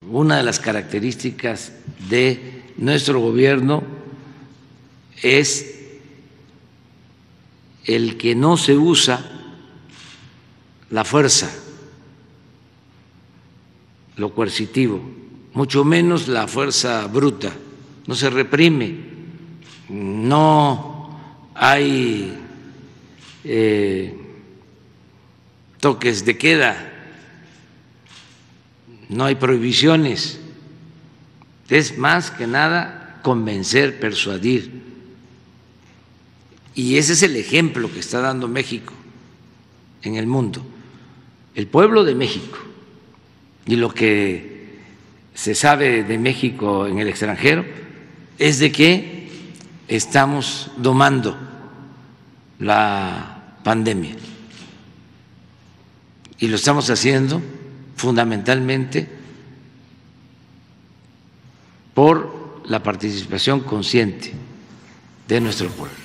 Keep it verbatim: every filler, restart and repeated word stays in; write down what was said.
Una de las características de nuestro gobierno es el que no se usa la fuerza, lo coercitivo, mucho menos la fuerza bruta, no se reprime, no hay eh, toques de queda, no hay prohibiciones, es más que nada convencer, persuadir. Y ese es el ejemplo que está dando México en el mundo. El pueblo de México y lo que se sabe de México en el extranjero es de que estamos domando la pandemia y lo estamos haciendo fundamentalmente por la participación consciente de nuestro pueblo.